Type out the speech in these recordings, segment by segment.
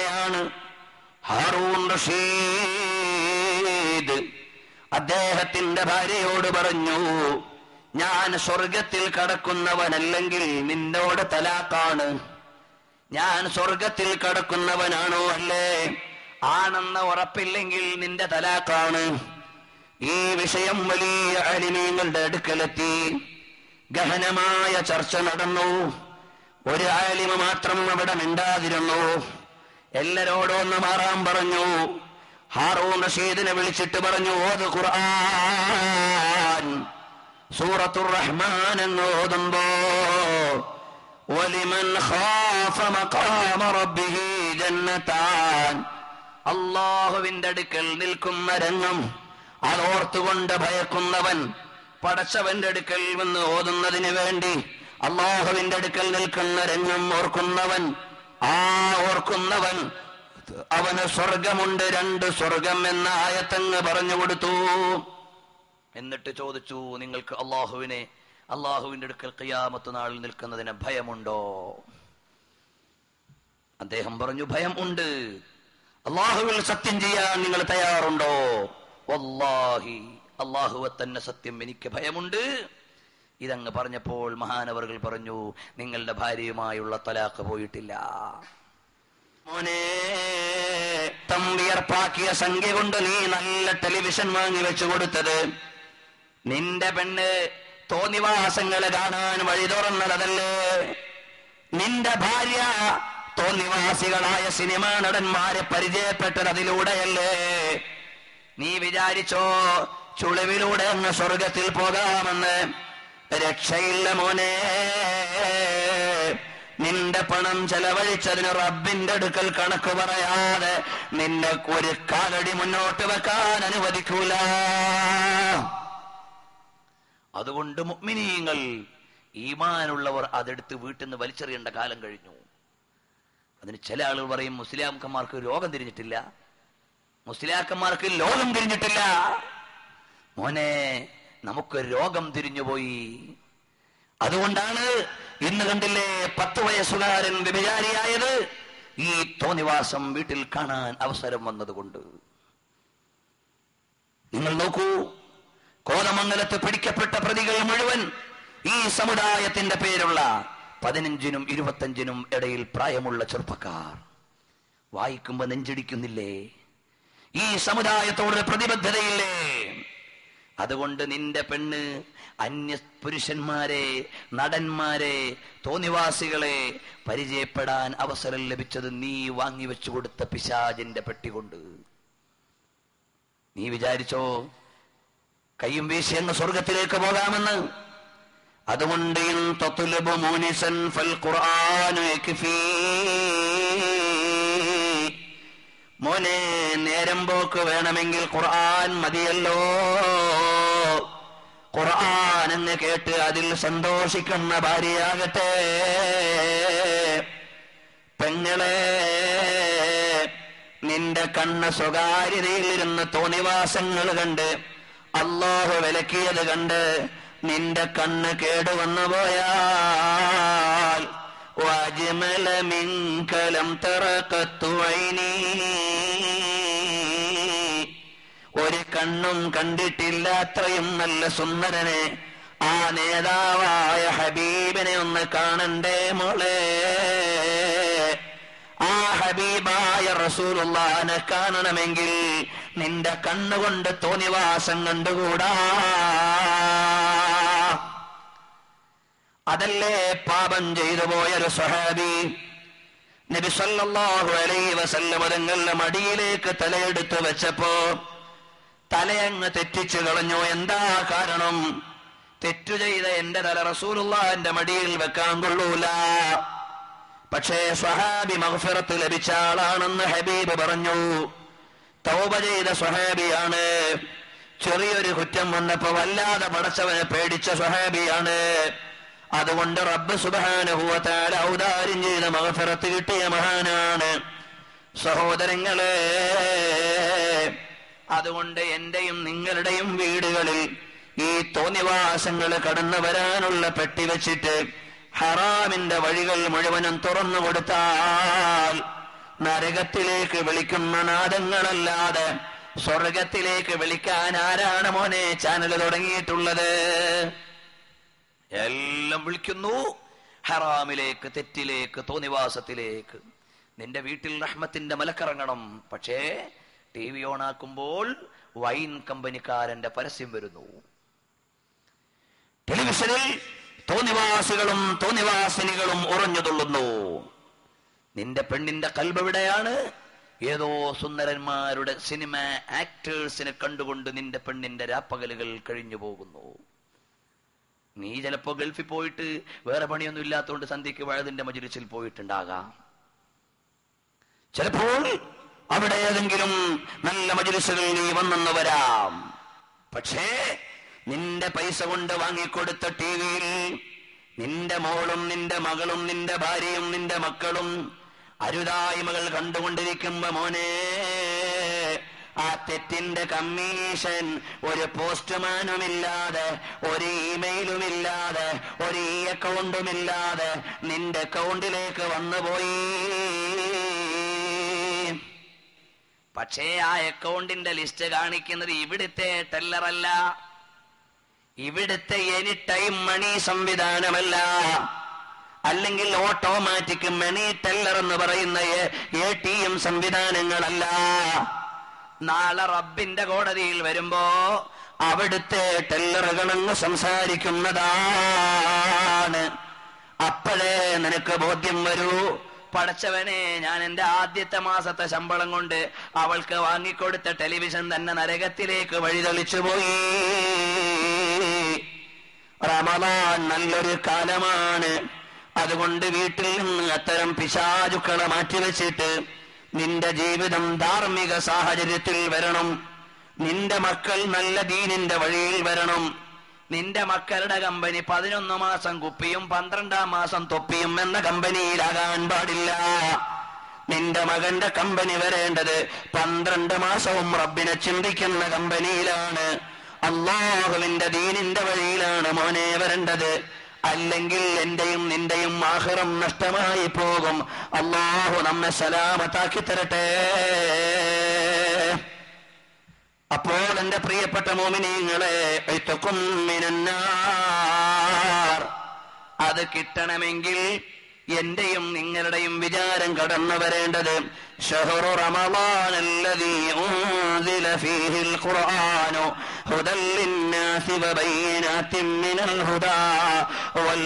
ഹാറൂൻ റഷീദ് അദ്ദേഹത്തിന്റെ ഭാര്യയോട് പറഞ്ഞു, ഞാൻ സ്വർഗത്തിൽ കടക്കുന്നവനല്ലെങ്കിൽ നിന്നോട് തലാഖാണ്. ഞാൻ സ്വർഗത്തിൽ കടക്കുന്നവനാണോ അല്ലേ? ആണെന്ന ഉറപ്പില്ലെങ്കിൽ നിന്റെ തലാഖാണ്. ഈ വിഷയം വലിയ ആലിമീങ്ങളുടെ അടുക്കലെത്തി. ഗഹനമായ ചർച്ച നടന്നു. ഒരു ആലിമ മാത്രം അവിടെ മിണ്ടാതിരുന്നു. എല്ലാരോടൊന്ന് മാറാൻ പറഞ്ഞു. ഹാറൂൻ റഷീദിനെ വിളിച്ചിട്ട് പറഞ്ഞു, ഓത് ഖുർആൻ സൂറത്തുർ റഹ്മാൻ എന്ന് ഓതുമ്പോ വലിമൻ ഖാഫ മഖാമ റബ്ബിഹി ജന്നതാൻ, അല്ലാഹുവിന്റെ അടുക്കൽ നിൽക്കുന്ന രംഗം അതോർത്തുകൊണ്ട് ഭയക്കുന്നവൻ, പടച്ചവന്റെ അടുക്കൽ വന്ന് ഓതുന്നതിന് വേണ്ടി അല്ലാഹുവിന്റെ അടുക്കൽ നിൽക്കുന്ന രംഗം ഓർക്കുന്നവൻ, ഓർക്കുന്നവൻ അവന് സ്വർഗമുണ്ട്, 2 സ്വർഗം എന്ന ആയത്തങ്ങ് പറഞ്ഞു കൊടുത്തു. എന്നിട്ട് ചോദിച്ചു, നിങ്ങൾക്ക് അള്ളാഹുവിന്റെ അടുക്കൽ ഖിയാമത്ത് നാളിൽ നിൽക്കുന്നതിന് ഭയമുണ്ടോ? അദ്ദേഹം പറഞ്ഞു, ഭയം ഉണ്ട്. അള്ളാഹുവിൽ സത്യം ചെയ്യാൻ നിങ്ങൾ തയ്യാറുണ്ടോ? വല്ലാഹി, അള്ളാഹുവെ തന്നെ സത്യം, എനിക്ക് ഭയമുണ്ട്. ഇതങ്ങ് പറഞ്ഞപ്പോൾ മഹാനവറുകൾ പറഞ്ഞു, നിങ്ങളുടെ ഭാര്യയുമായുള്ള തലാഖ് പോയിട്ടില്ല. മോനെ, തമ്പിയർപ്പാക്കിയ സംഖ്യ കൊണ്ട് നീ നല്ല ടെലിവിഷൻ വാങ്ങി വെച്ചു കൊടുത്തത്, നിന്റെ പെണ്ണ് തോന്നിവാസങ്ങളെ കാണാൻ വഴി തുറന്നതല്ലേ? നിന്റെ ഭാര്യ തോന്നിവാസികളായ സിനിമാ നടന്മാരെ പരിചയപ്പെട്ടത് അതിലൂടെയല്ലേ? നീ വിചാരിച്ചോ ചുളിവിലൂടെ അങ്ങ് സ്വർഗത്തിൽ പോകാമെന്ന്? രക്ഷയില്ല മോനെ. നിന്റെ പണം ചെലവഴിച്ചതിന് റബ്ബിന്റെ അടുക്കൽ കണക്ക് പറയാതെ നിന്നെ ഒരു കാലടി മുന്നോട്ട് വെക്കാൻ അനുവദിക്കൂല. അതുകൊണ്ട് മുഅ്മിനീങ്ങൾ, ഈമാനുള്ളവർ അതെടുത്ത് വീട്ടിൽ നിന്ന് വലിച്ചെറിയേണ്ട കാലം കഴിഞ്ഞു. അതിന് ചില ആളുകൾ പറയും, മുസ്ലിംമാർക്ക് രോഗം തിരിഞ്ഞിട്ടില്ല, മുസ്ലിംമാർക്ക് ലോകം തിരിഞ്ഞിട്ടില്ല. മോനെ, നമുക്ക് രോഗം തിരിഞ്ഞുപോയി. അതുകൊണ്ടാണ് ഇന്ന് കണ്ടില്ലേ 10 വയസ്സുകാരൻ വ്യഭിചാരിയായത്? ഈ തോന്നിവാസം വീട്ടിൽ കാണാൻ അവസരം വന്നതുകൊണ്ട്. നിങ്ങൾ നോക്കൂ, കോതമംഗലത്ത് പിടിക്കപ്പെട്ട പ്രതികൾ മുഴുവൻ ഈ സമുദായത്തിന്റെ പേരുള്ള 15നും 25നും ഇടയിൽ പ്രായമുള്ള ചെറുപ്പക്കാർ. വായിക്കുമ്പോ നെഞ്ചിടിക്കുന്നില്ലേ? ഈ സമുദായത്തോട് പ്രതിബദ്ധതയില്ലേ? അതുകൊണ്ട് നിന്റെ പെണ്ണ് അന്യ പുരുഷന്മാരെ, നടന്മാരെ, തോന്നിവാസികളെ പരിചയപ്പെടാൻ അവസരം ലഭിച്ചത് നീ വാങ്ങിവെച്ചു കൊടുത്ത പിശാചിന്റെ പെട്ടികൊണ്ട്. നീ വിചാരിച്ചോ കയ്യും വീശി അങ്ങ് സ്വർഗത്തിലേക്ക് പോകാമെന്ന്? അതുകൊണ്ട് മോനെ, നേരം പോക്ക് വേണമെങ്കിൽ ഖുർആൻ മതിയല്ലോ. ഖുർആൻ എന്ന് കേട്ട് അതിൽ സന്തോഷിക്കുന്ന ഭാര്യയാകട്ടെ. പെങ്ങളെ, നിന്റെ കണ്ണ് സ്വകാര്യതയിലിരുന്ന് തോന്നിവാസങ്ങൾ കണ്ട്, അല്ലാഹു വിലക്കിയത് കണ്ട് നിന്റെ കണ്ണ് കേടുവന്നു പോയാൽ വജ്മല മിൻകലം തറഖത്തു ഐനി, ഒരു കണ്ണും കണ്ടിട്ടില്ല അത്രയും നല്ല സുന്ദരനെ, ആ നേതാവായ ഹബീബിനെ ഒന്ന് കാണണ്ടേ മോളെ. ആ ഹബീബായ റസൂലുള്ളാഹിനെ കാണണമെങ്കിൽ നിന്റെ കണ്ണുകൊണ്ട് തോന്നിവാസം കണ്ടുകൂടാ. അതല്ലേ പാപം ചെയ്തു പോയൊരു സ്വഹാബി നബി സല്ലല്ലാഹു അലൈഹി വസല്ലം തങ്ങളുടെ മടിയിലേക്ക് തലയെടുത്ത് വെച്ചപ്പോ തലയങ്ങ് തെറ്റിച്ചു കളഞ്ഞു. എന്താ കാരണം? തെറ്റു ചെയ്ത എന്റെ തല റസൂലുള്ളാഹിന്റെ മടിയിൽ വെക്കാൻ കൊള്ളൂല. പക്ഷേ സ്വഹാബി മഗ്ഫിറത്ത് ലഭിച്ച ആളാണെന്ന് ഹബീബ് പറഞ്ഞു. തൗബ ചെയ്ത സ്വഹാബിയാണ്. ചെറിയൊരു കുറ്റം വന്നപ്പോ വല്ലാതെ പടച്ചവനെ പേടിച്ച സ്വഹാബിയാണ്. അതുകൊണ്ട് റബ്ബ് സുബ്ഹാനഹു വ തആല ഔദാര്യം ചെയ്ത മഗ്ഫിറത്ത് കിട്ടിയ മഹാനാണ്. സഹോദരങ്ങളെ, അതുകൊണ്ട് എന്റെയും നിങ്ങളുടെയും വീടുകളിൽ ഈ തോന്നിവാസങ്ങൾ കടന്നു വരാനുള്ള പെട്ടി വെച്ചിട്ട് ഹറാമിന്റെ വഴികൾ മുഴുവനും തുറന്നു കൊടുത്താൽ നരകത്തിലേക്ക് വിളിക്കുന്ന നാദങ്ങളല്ലാതെ സ്വർഗത്തിലേക്ക് വിളിക്കാൻ ആരാണ് മോനെ ചാനൽ തുടങ്ങിയിട്ടുള്ളത്? എല്ലാം വിളിക്കുന്നു ഹറാമിലേക്ക്, തെറ്റിലേക്ക്, തോന്നിവാസത്തിലേക്ക്. നിന്റെ വീട്ടിൽ റഹ്മത്തിന്റെ മലക്കിറങ്ങണം, പക്ഷേ TV ഓണാക്കുമ്പോൾ വൈൻ കമ്പനിക്കാരന്റെ പരസ്യം വരുന്നു. ടെലിവിഷനിൽ തോന്നിവാസികളും തോന്നിവാസിനികളും ഉറഞ്ഞുതുള്ളുന്നു. നിന്റെ പെണ്ണിന്റെ കൽബെവിടെയാണ്? ഏതോ സുന്ദരന്മാരുടെ സിനിമ ആക്ടേഴ്സിനെ കണ്ടുകൊണ്ട് നിന്റെ പെണ്ണിന്റെ രാപ്പകലുകൾ കഴിഞ്ഞു പോകുന്നു. നീ ചിലപ്പോ ഗൾഫിൽ പോയിട്ട് വേറെ പണിയൊന്നും ഇല്ലാത്തതുകൊണ്ട് സന്ധ്യയ്ക്ക് വഴുതിന്റെ മജ്‌ലിസിൽ പോയിട്ടുണ്ടാകാം. ചിലപ്പോൾ അവിടെ ഏതെങ്കിലും നല്ല മജ്‌ലിസുകളിൽ നീ വന്നെന്ന് വരാം. പക്ഷേ നിന്റെ പൈസ കൊണ്ട് വാങ്ങിക്കൊടുത്ത ടിവിയിൽ നിന്റെ മോളും നിന്റെ മകളും നിന്റെ ഭാര്യയും നിന്റെ മക്കളും അരുതായ്മകൾ കണ്ടുകൊണ്ടിരിക്കുമ്പോ മോനെ, ആ തെറ്റിന്റെ കമ്മീഷൻ ഒരു പോസ്റ്റ്മാനുമില്ലാതെ, ഒരു ഇമെയിലുമില്ലാതെ, ഒരു അക്കൗണ്ടുമില്ലാതെ നിന്റെ അക്കൗണ്ടിലേക്ക് വന്നുപോയി. പക്ഷേ ആ അക്കൗണ്ടിന്റെ ലിസ്റ്റ് കാണിക്കുന്നത് ഇവിടുത്തെ ടെല്ലറല്ല, ഇവിടുത്തെ എനി ടൈം മണി സംവിധാനമല്ല, അല്ലെങ്കിൽ ഓട്ടോമാറ്റിക് മണി ടെല്ലർ എന്ന് പറയുന്ന ATM സംവിധാനങ്ങളല്ല. നാളെ റബ്ബിന്റെ കോടതിയിൽ വരുമ്പോ അവിടുത്തെ ടെല്ലറുകളങ്ങ് സംസാരിക്കുന്നതാണ്. അപ്പോഴേ നിനക്ക് ബോധ്യം വരൂ, പടച്ചവനെ, ഞാൻ എന്റെ ആദ്യത്തെ മാസത്തെ ശമ്പളം കൊണ്ട് അവൾക്ക് വാങ്ങിക്കൊടുത്ത ടെലിവിഷൻ തന്നെ നരകത്തിലേക്ക് വഴിതെളിച്ചു പോയി. റമളാൻ നല്ലൊരു കാലമാണ്. അതുകൊണ്ട് വീട്ടിൽ നിന്ന് അത്തരം പിശാചുക്കളെ മാറ്റിവെച്ചിട്ട് നിന്റെ ജീവിതം ധാർമ്മിക സാഹചര്യത്തിൽ വരണം. നിന്റെ മക്കൾ നല്ല ദീനിന്റെ വഴിയിൽ വരണം. നിന്റെ മക്കളുടെ കമ്പനി 11 മാസം കുപ്പിയും 12-ാം മാസം തൊപ്പിയും എന്ന കമ്പനിയിലാകാൻ പാടില്ല. നിന്റെ മകന്റെ കമ്പനി വരേണ്ടത് 12 മാസവും റബ്ബിനെ ചിന്തിക്കുന്ന കമ്പനിയിലാണ്, അല്ലാഹുവിന്റെ ദീനിന്റെ വഴിയിലാണ് മോനെ വരേണ്ടത്. അല്ലെങ്കിൽ എന്റെയും നിന്റെയും ആഖിറം നഷ്ടമായി പോകും. അല്ലാഹു നമ്മെ സലാമത്താക്കി തരട്ടെ. അപ്പോൾ എന്റെ പ്രിയപ്പെട്ട മോമിനീങ്ങളെ, അത് കിട്ടണമെങ്കിൽ എന്റെയും നിങ്ങളുടെയും വിചാരം കടന്നു വരേണ്ടത് ശഹ്റു റമളാനല്ലദീ ഉൻസില ഫീഹിൽ ഖുർആനു ഹുദൽ ലിന്നാസി വബയ്യിനാത്തിൻ മിനൽ ഹുദാ വൽ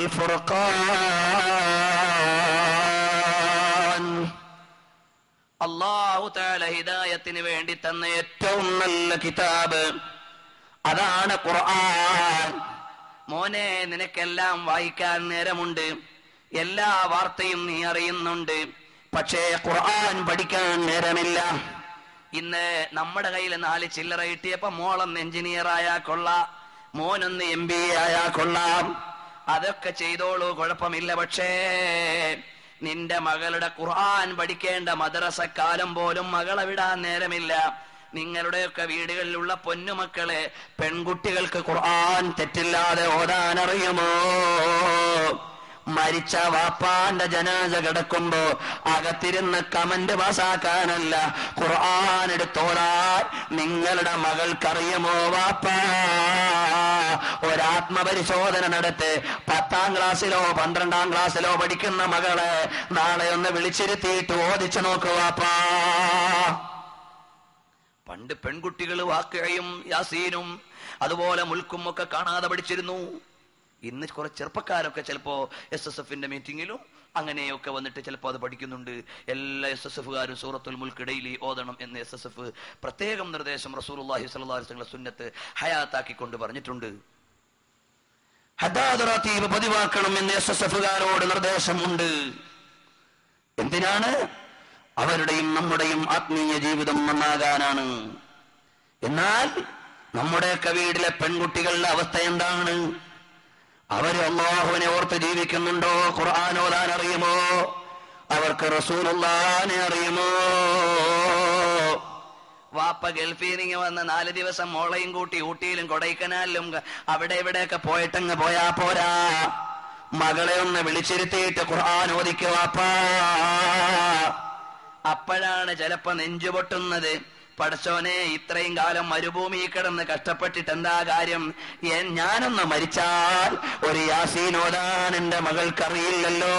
ഫുർഖാൻ. അല്ലാഹു തആല ഹിദായത്തിന് വേണ്ടി തന്ന ഏറ്റവും നല്ല കിതാബ് അതാണ് ഖുർആൻ. മോനെ, നിനക്കെല്ലാം വായിക്കാൻ നേരമുണ്ട്, എല്ലാ വാർത്തയും നീ അറിയുന്നുണ്ട്, പക്ഷേ ഖുർആൻ പഠിക്കാൻ നേരമില്ല. ഇന്ന് നമ്മുടെ കയ്യിൽ 4 ചില്ലറ കിട്ടിയപ്പോ മോളൊന്ന് എഞ്ചിനീയർ ആയാ കൊള്ളാം, മോനൊന്ന് MBA ആയാ കൊള്ളാം, അതൊക്കെ ചെയ്തോളൂ, കുഴപ്പമില്ല. പക്ഷേ നിന്റെ മകളുടെ ഖുർആൻ പഠിക്കേണ്ട മദ്രസക്കാലം പോലും മകളെ വിടാൻ നേരമില്ല. നിങ്ങളുടെയൊക്കെ വീടുകളിലുള്ള പൊന്നുമക്കളെ, പെൺകുട്ടികൾക്ക് ഖുർആൻ തെറ്റില്ലാതെ ഓതാൻ അറിയുമോ? മരിച്ച വാപ്പാന്റെ ജനാസ കിടക്കുമ്പോ അകത്തിരുന്ന് കമന്റ് പാസാക്കാനല്ല, ഖുർആൻ എടുത്തോടാൻ നിങ്ങളുടെ മകൾക്കറിയുമോ? വാപ്പാ, ഒരാത്മപരിശോധന നടത്ത്. 10-ാം ക്ലാസ്സിലോ 12-ാം ക്ലാസ്സിലോ പഠിക്കുന്ന മകളെ നാളെ ഒന്ന് വിളിച്ചിരുത്തിയിട്ട് ഓദിച്ചു നോക്കു വാപ്പാ. പണ്ട് പെൺകുട്ടികൾ വാക്കയും യാസീനും അതുപോലെ മുൽക്കും ഒക്കെ കാണാതെ പഠിച്ചിരുന്നു. ഇന്ന് കുറെ ചെറുപ്പക്കാരൊക്കെ ചിലപ്പോ SSFന്റെ മീറ്റിങ്ങിലും അങ്ങനെയൊക്കെ വന്നിട്ട് ചിലപ്പോൾ അത് പഠിക്കുന്നുണ്ട്. എല്ലാ SSFകാരും സൂറത്തുൽ മുൽക്ക് ഡെയിലി ഓതണം എന്ന് SSF പ്രത്യേകം നിർദ്ദേശം റസൂലുള്ളാഹി സ്വല്ലല്ലാഹു അലൈഹി വസല്ലം സുന്നത്ത് ഹയാത്താക്കിക്കൊണ്ട് പറഞ്ഞിട്ടുണ്ട്. ഹദാദ് റതീബ് പതിവാക്കണം എന്ന് SSFകാരോട് നിർദ്ദേശമുണ്ട്. എന്തിനാണ്? അവരുടെയും നമ്മുടെയും ആത്മീയ ജീവിതം നന്നാകാനാണ്. എന്നാൽ നമ്മുടെയൊക്കെ വീട്ടിലെ പെൺകുട്ടികളുടെ അവസ്ഥ എന്താണ്? അവര് അല്ലാഹുവിനെ ഓർത്ത് ജീവിക്കുന്നുണ്ടോ? ഖുർആൻ ഓതാൻ അറിയുമോ? അവർക്ക് റസൂലുള്ളാഹിനെ അറിയുമോ? വാപ്പ ഗൾഫിൽ നിന്ന് വന്ന് 4 ദിവസം മോളെയും കൂട്ടി ഊട്ടിയിലും കൊടൈക്കനാലിലും അവിടെ ഇവിടെയൊക്കെ പോയിട്ടങ്ങ് പോയാ പോരാ, മകളെ ഒന്ന് വിളിച്ചിരുത്തിയിട്ട് ഖുർആൻ ഓദിക്ക് വാപ്പാ. അപ്പോഴാണ് ചിലപ്പോ നെഞ്ചു പൊട്ടുന്നത്. പടച്ചോനെ, ഇത്രയും കാലം മരുഭൂമി കിടന്ന് കഷ്ടപ്പെട്ടിട്ട് എന്താ കാര്യം? ഞാനൊന്ന് മരിച്ചാൽ ഒരു യാസീൻ ഓതാൻ എന്റെ മകൾക്കറിയില്ലല്ലോ.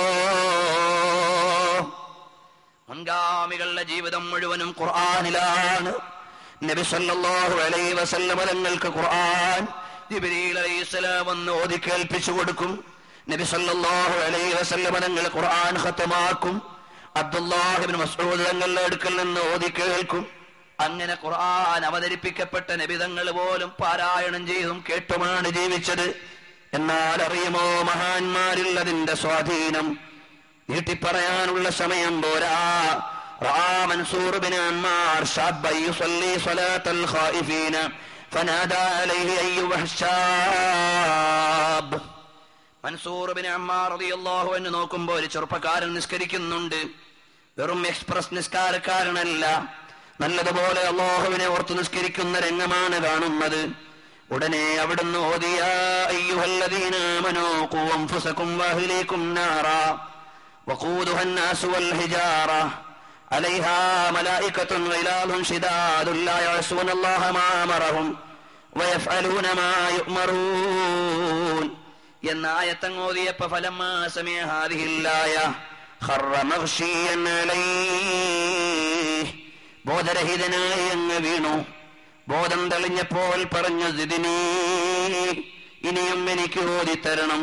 മുൻഗാമികളുടെ ജീവിതം മുഴുവനും ഖുർആനിലാണ്. നബി സല്ലല്ലാഹു അലൈഹി വസല്ലം തങ്ങൾക്ക് ഖുർആൻ ജിബ്രീൽ അലൈഹിസ്സലാം വന്ന് ഓതി കേൾപ്പിച്ചു കൊടുക്കും. നബി സല്ലല്ലാഹു അലൈഹി വസല്ലം തങ്ങൾ ഖുർആൻ ഖതമാക്കും. അബ്ദുല്ലാഹ് ഇബ്നു മസ്ഊദ് തങ്ങളുടെ അടുക്കൽ നിന്ന് ഓതി കേൾക്കും. അങ്ങനെ ഖുർആൻ അവതരിപ്പിക്കപ്പെട്ട നബിതങ്ങൾ പോലും പാരായണം ചെയ്തും കേട്ടുമാണ് ജീവിച്ചത്. എന്നാൽ അറിയുമോ മഹാന്മാരിൽ അതിന്റെ സ്വാധീനം? നീട്ടിപ്പറയാനുള്ള സമയം പോരാ. മൻസൂർ ബിൻ അമ്മാർ ശാബ്ബൻ യുസല്ലി സ്വലാത്തൽ ഖായിഫീന ഫനാദാ അലൈഹി അയ്യുഹ ശാബ്. മൻസൂർ ബിൻ അമ്മാർ റളിയല്ലാഹു അൻഹു നോക്കുമ്പോൾ ഒരു ചെറുപ്പക്കാരൻ നിസ്കരിക്കുന്നുണ്ട്. വെറും എക്സ്പ്രസ് നിസ്കാരക്കാരനല്ല, നല്ലതുപോലെ അല്ലാഹുവിനെ ഓർത്തു നിസ്കരിക്കുന്ന രംഗമാണ് കാണുന്നത്. ഉടനെ അവിടുന്ന് ഓതിയ അയ്യുഹല്ലദീന ആമനൂ ഖൂ അൻഫുസകും വഅഹ്ലീകും നാറാ വഖൂദുഹാ അന്നാസു വൽ ഹിജാറ അലൈഹാ മലായികത്തുൻ ഗിലാദുൻ ശിദാദുൻ ലാ യഅസൂനല്ലാഹ മാ അമറഹും വയഫ്അലൂന മാ യുഅ്മറൂൻ എന്ന ആയത്ത് ഓതിയപ്പോൾ ഫലമ്മാ സമിഅ ഹാദിഹിൽ ആയ ഖറ മഗ്ശിയൻ അലൈഹി, ബോധരഹിതനായി അങ്ങ് വീണു. ബോധം തെളിഞ്ഞപ്പോൾ പറഞ്ഞു സിദ്നി, ഇനിയും എനിക്ക് ഓതിത്തരണം.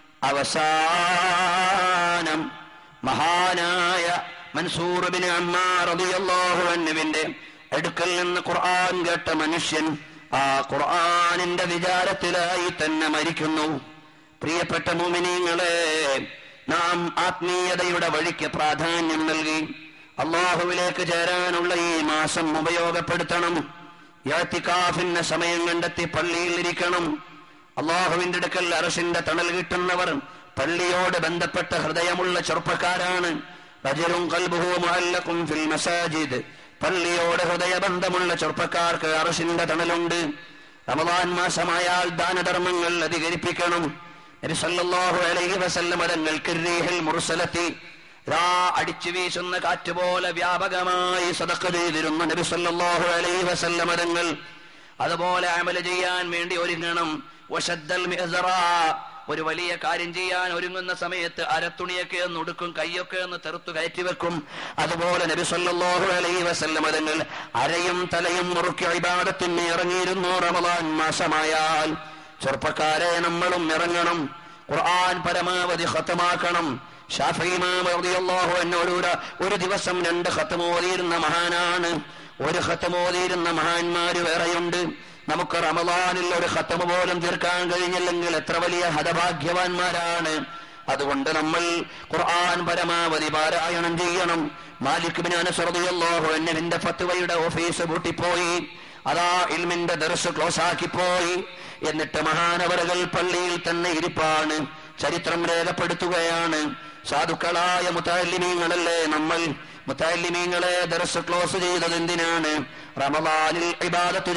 അവസാനം മഹാനായ മൻസൂർ ബിൻ അമ്മാർ റളിയല്ലാഹു അൻഹുവിന്റെ അടുക്കൽ നിന്ന് ഖുർആൻ കേട്ട മനുഷ്യൻ ആ ഖുർആനിന്റെ വിചാരത്തിലായി തന്നെ മരിക്കുന്നു. പ്രിയപ്പെട്ട മുഅ്മിനീങ്ങളെ, നാം ആത്മീയതയുടെ വഴിക്ക് പ്രാധാന്യം നൽകി അല്ലാഹുവിലേക്ക് ചേരാനുള്ള ഈ മാസം ഉപയോഗപ്പെടുത്തണം. ഇഅ്തികാഫിന് സമയം കണ്ടെത്തി പള്ളിയിൽ ഇരിക്കണം. അല്ലാഹുവിന്റെ അടുക്കൽ അർശിന്റെ തണൽ കിട്ടുന്നവർ പള്ളിയോട് ബന്ധപ്പെട്ട ഹൃദയമുള്ള ചെറുപ്പക്കാരാണ്. റജുലുൻ ഖൽബുഹു മുഅല്ലഖുൻ ഫിൽ മസാജിദ്, പള്ളിയോട് ഹൃദയബന്ധമുള്ള ചെറുപ്പക്കാർക്ക് അർശിന്റെ തണലുണ്ട്. റമദാൻ മാസമായാൽ ദാനധർമ്മങ്ങൾ അധികരിപ്പിക്കണം. നബി സല്ലല്ലാഹു അലൈഹി വസല്ലം തങ്ങൾക്ക് റീഹൽ മുർസലത്തി, അടിച്ചു വീശുന്ന കാറ്റ് പോലെ വ്യാപകമായി സദഖ ചെയ്തിരുന്ന നബി സല്ലല്ലാഹു അലൈഹി വസല്ലം തങ്ങൾ അതുപോലെ അമൽ ചെയ്യാൻ വേണ്ടി ഒരുങ്ങണം. വശദ്ദൽ മിഅ്സറ, ഒരു വലിയ കാര്യം ചെയ്യാൻ ഒരുങ്ങുന്ന സമയത്ത് അരത്തുണിയൊക്കെ ഒന്ന് ഉടുക്കും, കൈയൊക്കെ ഒന്ന് തെറുത്തു കയറ്റി വെക്കും. അതുപോലെ നബി സല്ലല്ലാഹു അലൈഹി വസല്ലം തങ്ങൾ അരയും തലയും മുറുക്കി ഇബാദത്തിന് ഇറങ്ങിയിരുന്നു. റമദാൻ മാസമായാൽ ചെറുപ്പക്കാരെ നമ്മളും ഇറങ്ങണം. ഖുർആൻ പരമാവധി ഖതമാക്കണം. ശാഫിഈ ഇമാം റളിയല്ലാഹു അൻഹു ഒരു ദിവസം 2 ഖതം ഓതിയിരുന്ന മഹാനാണ്. ഒരു ഖതം ഓതിയിരുന്ന മഹാന്മാര് വേറെയുണ്ട്. നമുക്ക് റമദാനിൽ ഒരു ഖതം പോലും തീർക്കാൻ കഴിഞ്ഞില്ലെങ്കിൽ എത്ര വലിയ ഹതഭാഗ്യവാന്മാരാണ്. അതുകൊണ്ട് നമ്മൾ ഖുർആൻ പരമാവധി പാരായണം ചെയ്യണം. മാലിക് ബിൻ അനസ് റളിയല്ലാഹു അൻഹുവിന്റെ ഫത്വയുടെ ഓഫീസ് പൂട്ടിപ്പോയി. അതാ ഇൽമിന്റെ ദർസ് ക്ലോസ് ആക്കിപ്പോയി. എന്നിട്ട് മഹാനവറുകൾ പള്ളിയിൽ തന്നെ ഇരിപ്പാണ്. ചരിത്രം രേഖപ്പെടുത്തുകയാണ്. സാധുക്കളായ മുതഅല്ലിമീങ്ങളല്ലേ നമ്മൾ. മുതഅല്ലിമീങ്ങളെ ദർസ് ക്ലോസ് ചെയ്തത് എന്തിനാണ്? റമദാനിൽ ഇബാദത്ത്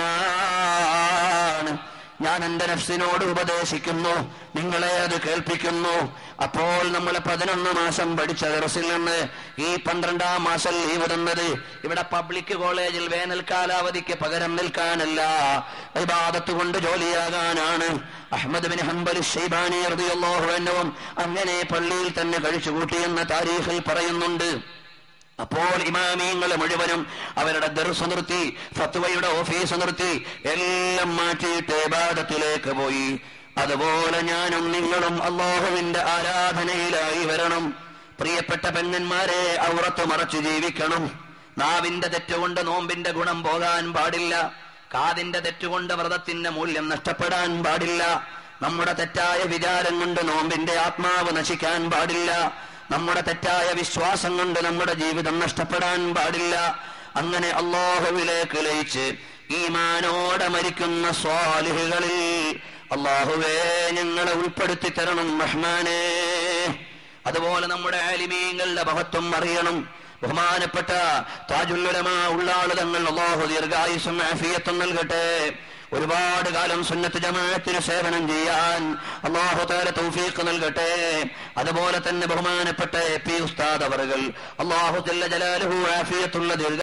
ചെയ്യാനാണ്. ഞാൻ എന്റെ നഫ്സിനോട് ഉപദേശിക്കുന്നു, നിങ്ങളെ അത് കേൾപ്പിക്കുന്നു. അപ്പോൾ നമ്മൾ 11 മാസം പഠിച്ച ദർസിൽ നിന്ന് ഈ 12ാം മാസം ലീവ് തന്നത് ഇവിടെ പബ്ലിക് കോളേജിൽ വേനൽക്കാലാവധിക്ക് പകരം നിൽക്കാനല്ല, ഇബാദത്ത് കൊണ്ട് ജോലിയാകാനാണ്. അഹ്മദ് ബിൻ ഹംബൽ ശൈബാനി റളിയല്ലാഹു അൻഹു അങ്ങനെ പള്ളിയിൽ തന്നെ കഴിച്ചുകൂട്ടിയെന്ന താരീഖിൽ പറയുന്നുണ്ട്. അപ്പോൾ ഇമാമീങ്ങൾ മുഴുവനും അവരുടെ ദർസ് നിർത്തി, ഫത്വയുടെ ഓഫീസ് നിർത്തി, എല്ലാം മാറ്റിയിട്ട് ഇബാദത്തിലേക്ക് പോയി. അതുപോലെ ഞാനും നിങ്ങളും അല്ലാഹുവിന്റെ ആരാധനയിലായി വരണം. പ്രിയപ്പെട്ട പെങ്ങന്മാരെ, ഔറത്ത് മറച്ചു ജീവിക്കണം. നാവിന്റെ തെറ്റുകൊണ്ട് നോമ്പിന്റെ ഗുണം പോകാൻ പാടില്ല. കാതിന്റെ തെറ്റുകൊണ്ട് വ്രതത്തിന്റെ മൂല്യം നഷ്ടപ്പെടാൻ പാടില്ല. നമ്മുടെ തെറ്റായ വിചാരം കൊണ്ട് നോമ്പിന്റെ ആത്മാവ് നശിക്കാൻ പാടില്ല. നമ്മുടെ തെറ്റായ വിശ്വാസം കൊണ്ട് നമ്മുടെ ജീവിതം നഷ്ടപ്പെടാൻ പാടില്ല. അങ്ങനെ അല്ലാഹുവിലേക്ക് ലയിച്ച് ഈമാനോടെ മരിക്കുന്ന സ്വാലിഹുകളിൽ അല്ലാഹുവേ ഞങ്ങളെ ഉൾപ്പെടുത്തി തരണം റഹ്മാനേ. അതുപോലെ നമ്മുടെ ആലിമീങ്ങളുടെ മഹത്വം അറിയണം. ബഹുമാനപ്പെട്ട താജുൽ ഉലമാ ഉള്ളാള് തങ്ങൾ അല്ലാഹു ദീർഘായുസ്സും ആഫിയത്തും നൽകട്ടെ. ഒരുപാട് കാലം സുന്നത്ത് ജമാഅത്തിന് സേവനം ചെയ്യാൻ അല്ലാഹു തആല തൗഫീഖ് നൽകട്ടെ. അതുപോലെ തന്നെ ബഹുമാനപ്പെട്ട പി ഉസ്താദ് അവറുകൾ അല്ലാഹു ജല്ല ജലാലുഹു ആഫിയത്തുള്ള